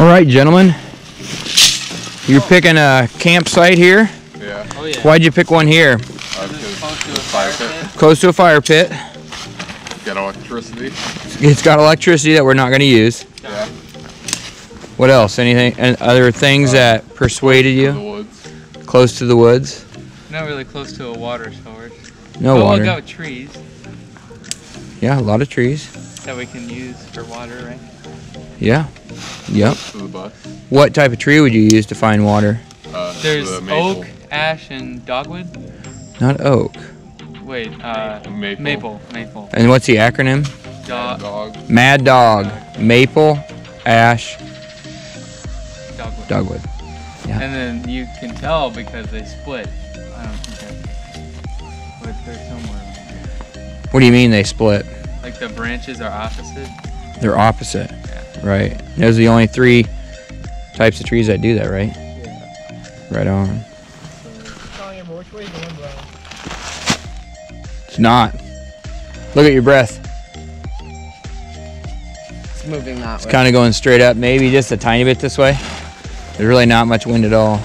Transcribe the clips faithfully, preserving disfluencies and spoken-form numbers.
All right, gentlemen. You're picking a campsite here? Yeah. Oh, yeah. Why'd you pick one here? Uh, because close to a fire pit. Close to a fire pit. Got electricity. It's got electricity that we're not going to use. Yeah. What else? Anything? And other things uh, that persuaded you? The woods. Close to the woods. Not really close to a water source. No but water. We'll got trees. Yeah, a lot of trees. That we can use for water, right? Yeah. Yep. To the bus. What type of tree would you use to find water? Uh, There's the oak, ash, and dogwood. Not oak. Wait, uh, maple. Maple. Maple. And what's the acronym? Do Dog. Mad Dog. Maple, ash, dogwood. dogwood. Yeah. And then you can tell because they split. I don't think that. But they're somewhere. What do you mean they split? Like the branches are opposite. They're opposite. Yeah. Right. Those are the only three types of trees that do that, right? Yeah. Right on. It's not. Look at your breath. It's moving that It's way. kind of going straight up, maybe just a tiny bit this way. There's really not much wind at all.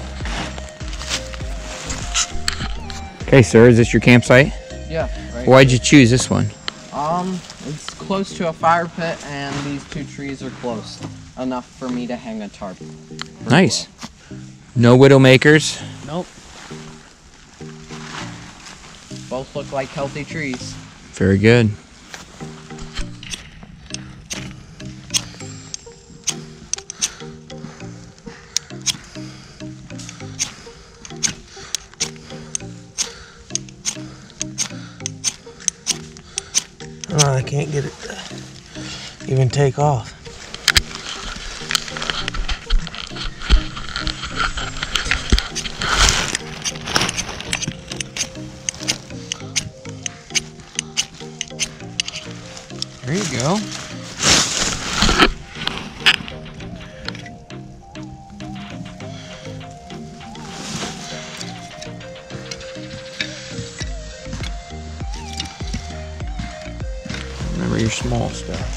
Okay, sir, is this your campsite? Yeah. Right. Why'd you choose this one? Um, it's close to a fire pit, and these two trees are close enough for me to hang a tarp. Nice. No widowmakers. Nope. Both look like healthy trees. Very good. Oh, I can't get it to even take off. There you go. Remember your small stuff.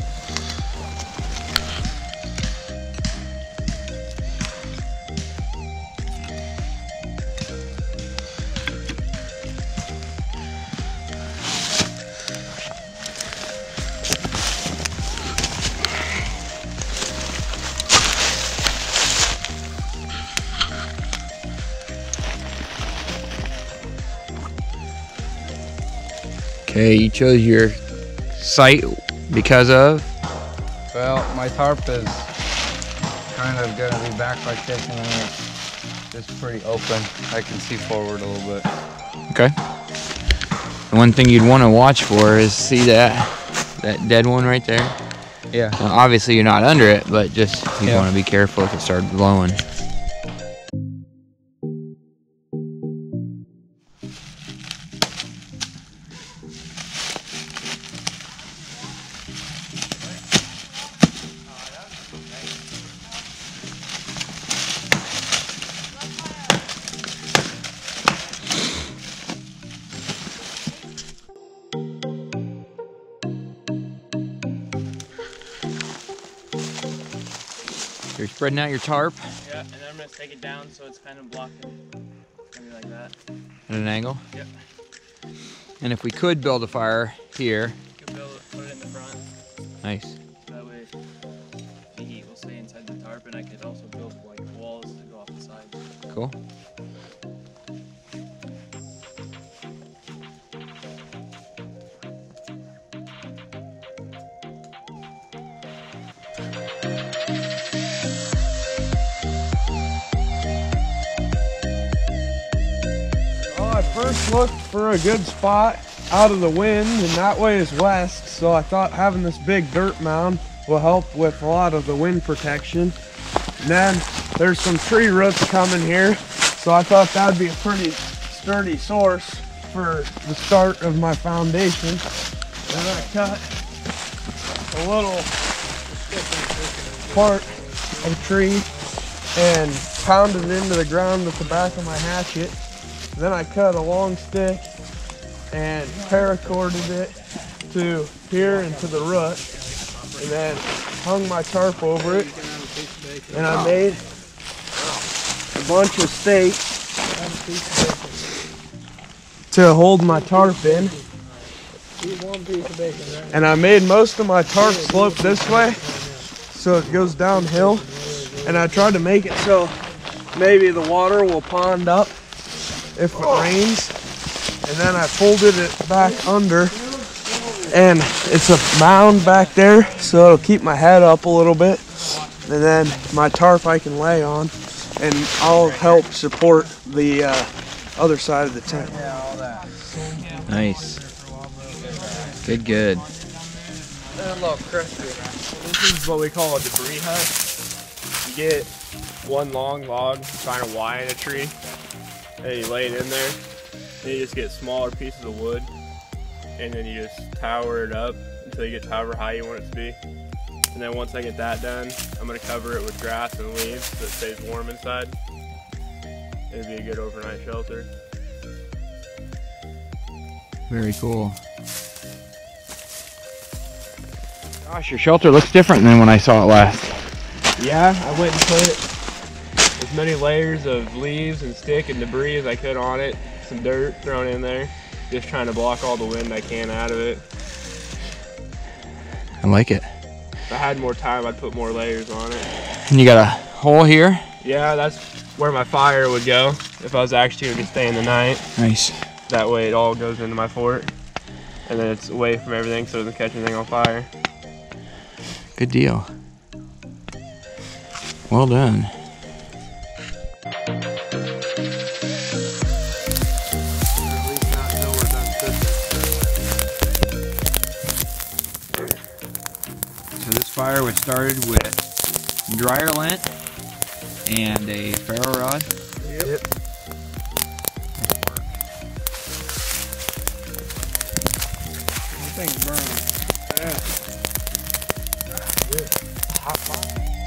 Okay, you chose your site because of? Well, my tarp is kind of going to be back like this, and then it's just pretty open. I can see forward a little bit. Okay. The one thing you'd want to watch for is see that that dead one right there. Yeah. Now, obviously you're not under it, but just you Yeah. want to be careful if it started blowing. You're spreading out your tarp Yeah, and then I'm gonna take it down so it's kind of blocking. Maybe like that. at an angle. Yep. And if we could build a fire here, You can build it, put it in the front. nice. That way the heat will stay inside the tarp, and I could also build like walls to go off the side. Cool. Well, I first looked for a good spot out of the wind, and that way is west, so I thought having this big dirt mound will help with a lot of the wind protection. And then there's some tree roots coming here, so I thought that'd be a pretty sturdy source for the start of my foundation. Then I cut a little part of a tree and pounded it into the ground with the back of my hatchet. Then I cut a long stick and paracorded it to here and to the root, and then hung my tarp over it. and I made a bunch of stakes to hold my tarp in. And I made most of my tarp slope this way, so it goes downhill. And I tried to make it so maybe the water will pond up if it rains. And then I folded it back under, and it's a mound back there, so it'll keep my head up a little bit. And then my tarp I can lay on, and I'll help support the uh, other side of the tent. Nice. Good, good. A little crispy. This is what we call a debris hut. You get one long log, kind of wide in a tree, and you lay it in there. And you just get smaller pieces of wood, and then you just tower it up until you get to however high you want it to be. And then once I get that done, I'm going to cover it with grass and leaves so it stays warm inside. It'll be a good overnight shelter. Very cool. Gosh, your shelter looks different than when I saw it last. Yeah, I went and put as many layers of leaves and stick and debris as I could on it. Some dirt thrown in there. Just trying to block all the wind I can out of it. I like it. If I had more time, I'd put more layers on it. And you got a hole here? Yeah, that's where my fire would go if I was actually going to stay in the night. Nice. That way it all goes into my fort. And then it's away from everything so it doesn't catch anything on fire. Good deal. Well done. So this fire was started with dryer lint and a ferro rod. Yep. Thing's burning. Yeah. Hot fire.